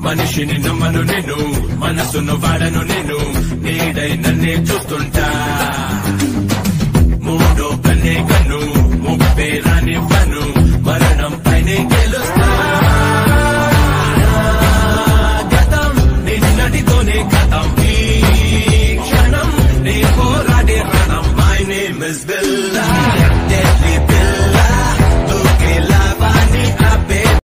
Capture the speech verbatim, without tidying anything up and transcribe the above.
మనిషిని నమ్మను నేను, మనసును వాడను నేను, నీడై నన్నే చూస్తుంటా. మూడో కన్నే కన్ను, ముప్పే రానివ్వను, మరణం పైనే గెలుస్తా. గతం నిన్నటితోనే గతం, ఈ క్షణం నీ పోరాడే రణం. My name is Billa.